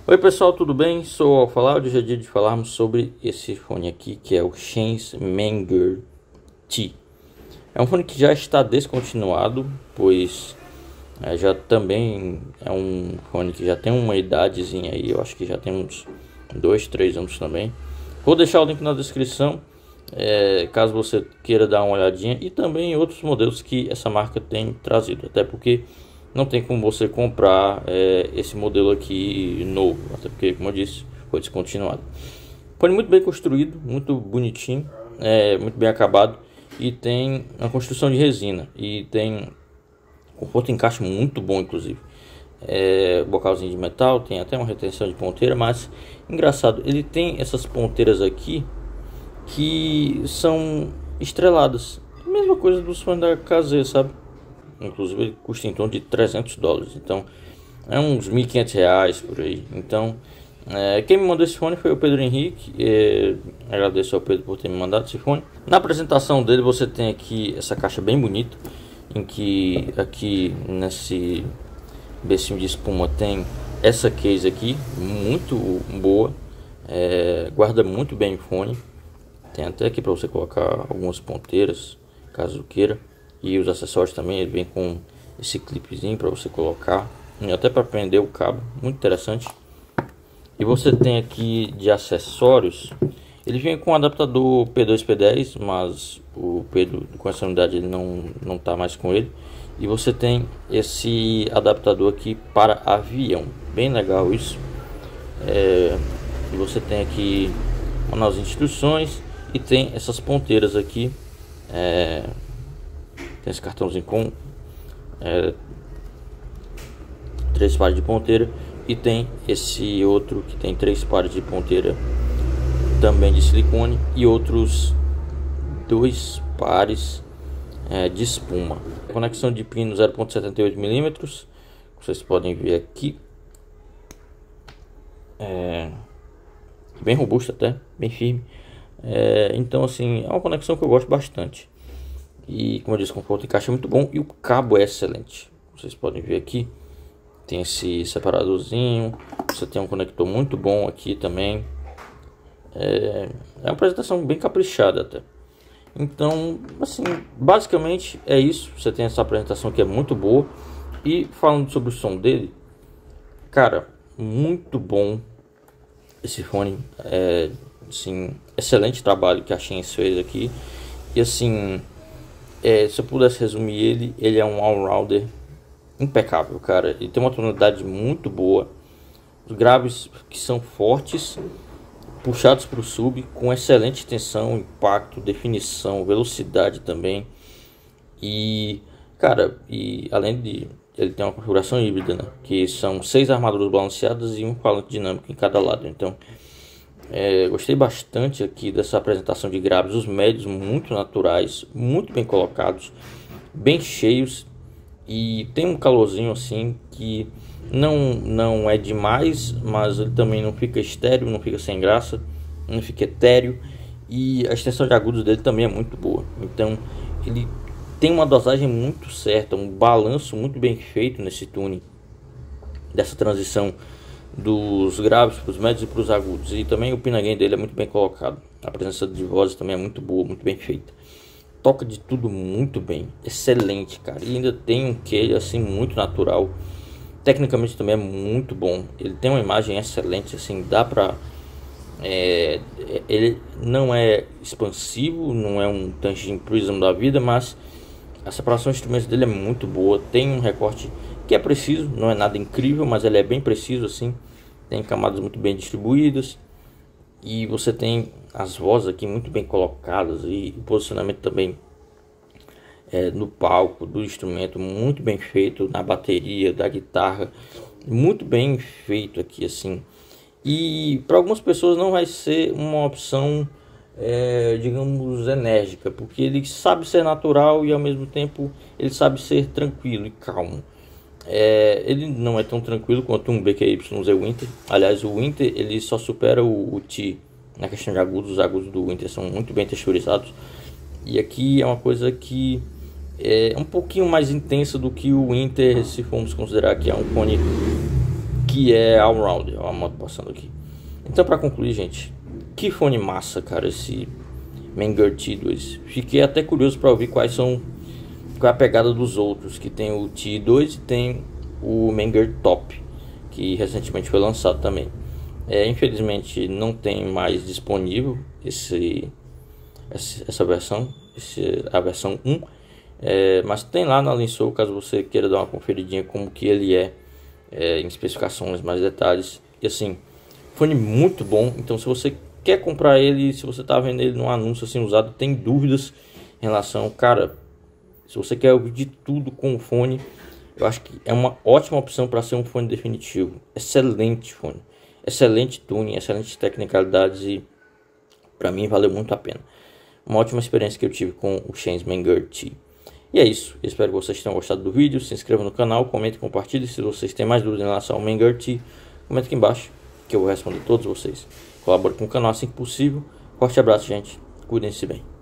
Oi pessoal, tudo bem? Sou o Alfalar. Hoje é dia de falarmos sobre esse fone aqui, que é o Chainsmanger T. É um fone que já está descontinuado, pois já também é um fone que já tem uma idadezinha aí. Eu acho que já tem uns 2, 3 anos também. Vou deixar o link na descrição, caso você queira dar uma olhadinha, e também outros modelos que essa marca tem trazido, até porque não tem como você comprar esse modelo aqui novo, até porque, como eu disse, foi descontinuado. Fone muito bem construído, muito bonitinho, muito bem acabado, e tem uma construção de resina e tem conforto de encaixe muito bom, inclusive. Bocalzinho de metal, tem até uma retenção de ponteira, mas engraçado, ele tem essas ponteiras aqui que são estreladas, mesma coisa dos fones da KZ, sabe? Inclusive ele custa em torno de $300, então é uns R$ 1.500 por aí. Então quem me mandou esse fone foi o Pedro Henrique. Agradeço ao Pedro por ter me mandado esse fone. Na apresentação dele você tem aqui essa caixa bem bonita, em que aqui nesse becinho de espuma tem essa case aqui, muito boa, guarda muito bem o fone. Tem até aqui para você colocar algumas ponteiras, caso queira. E os acessórios também, ele vem com esse clipezinho para você colocar, e até para prender o cabo, muito interessante. E você tem aqui de acessórios, ele vem com um adaptador P2 P10, mas o Pedro com essa unidade ele não tá mais com ele. E você tem esse adaptador aqui para avião, bem legal isso. E você tem aqui as instruções e tem essas ponteiras aqui. Tem esse cartãozinho com 3 pares de ponteira, e tem esse outro que tem 3 pares de ponteira também de silicone e outros 2 pares de espuma. Conexão de pino 0.78 mm, vocês podem ver aqui, bem robusta, até bem firme. Então assim, é uma conexão que eu gosto bastante. E como eu disse, o conforto encaixa muito bom e o cabo é excelente. Vocês podem ver aqui, tem esse separadorzinho, você tem um conector muito bom aqui também. É uma apresentação bem caprichada até. Então, assim, basicamente é isso. Você tem essa apresentação que é muito boa. E falando sobre o som dele, cara, muito bom esse fone. Assim, excelente trabalho que a Schains fez aqui. E assim, se eu pudesse resumir ele é um all-rounder impecável, cara. Ele tem uma tonalidade muito boa, os graves que são fortes, puxados para o sub, com excelente tensão, impacto, definição, velocidade também. E cara, além de ele tem uma configuração híbrida, né, que são 6 armaduras balanceadas e um falante dinâmico em cada lado. Então gostei bastante aqui dessa apresentação de graves, os médios muito naturais, muito bem colocados, bem cheios, e tem um calorzinho assim que não é demais, mas ele também não fica estéreo, não fica sem graça, não fica etéreo, e a extensão de agudos dele também é muito boa. Então ele tem uma dosagem muito certa, um balanço muito bem feito nesse tuning, dessa transição dos graves para os médios e para os agudos. E também o pinagain dele é muito bem colocado, a presença de vozes também é muito boa, muito bem feita. Toca de tudo muito bem, excelente, cara. E ainda tem um quê assim muito natural. Tecnicamente também é muito bom. Ele tem uma imagem excelente, assim, dá pra ele não é expansivo, não é um Tangent Prism da vida, mas a separação de instrumentos dele é muito boa. Tem um recorte que é preciso, não é nada incrível, mas ele é bem preciso, assim. Tem camadas muito bem distribuídas, e você tem as vozes aqui muito bem colocadas, e o posicionamento também no palco do instrumento muito bem feito, na bateria da guitarra muito bem feito aqui, assim. E para algumas pessoas não vai ser uma opção digamos enérgica, porque ele sabe ser natural e ao mesmo tempo ele sabe ser tranquilo e calmo. Ele não é tão tranquilo quanto um BQYZ Winter. Aliás, o Winter ele só supera o T na questão de agudos. Os agudos do Winter são muito bem texturizados, e aqui é uma coisa que é um pouquinho mais intensa do que o Winter, se formos considerar que é um fone que é Allround, ó, a moto passando aqui. Então, para concluir, gente, que fone massa, cara, esse Menger T2. Fiquei até curioso para ouvir qual é a pegada dos outros, que tem o T2 e tem o Menger Top, que recentemente foi lançado também. Infelizmente não tem mais disponível essa versão, a versão 1, mas tem lá na Linsoul, caso você queira dar uma conferidinha como que ele em especificações, mais detalhes. E assim, fone muito bom. Então se você quer comprar ele, se você tá vendo ele num anúncio assim usado, tem dúvidas em relação, cara, se você quer ouvir de tudo com o fone, eu acho que é uma ótima opção para ser um fone definitivo. Excelente fone, excelente tuning, excelentes tecnicalidades, e para mim valeu muito a pena. Uma ótima experiência que eu tive com o Shure Menger T. E é isso, eu espero que vocês tenham gostado do vídeo. Se inscreva no canal, comente e compartilhe. Se vocês têm mais dúvidas em relação ao Menger T, comenta aqui embaixo que eu vou responder todos vocês. Colabore com o canal assim que possível. Forte abraço, gente. Cuidem-se bem.